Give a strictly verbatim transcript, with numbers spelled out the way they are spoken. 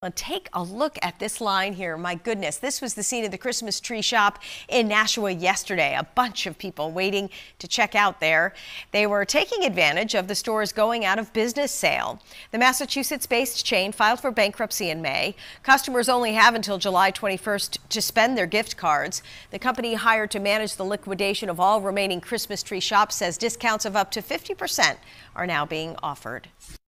Well, take a look at this line here. My goodness, this was the scene of the Christmas tree shop in Nashua yesterday. A bunch of people waiting to check out there. They were taking advantage of the store's going out of business sale. The Massachusetts-based chain filed for bankruptcy in May. Customers only have until July twenty-first to spend their gift cards. The company hired to manage the liquidation of all remaining Christmas tree shops says discounts of up to fifty percent are now being offered.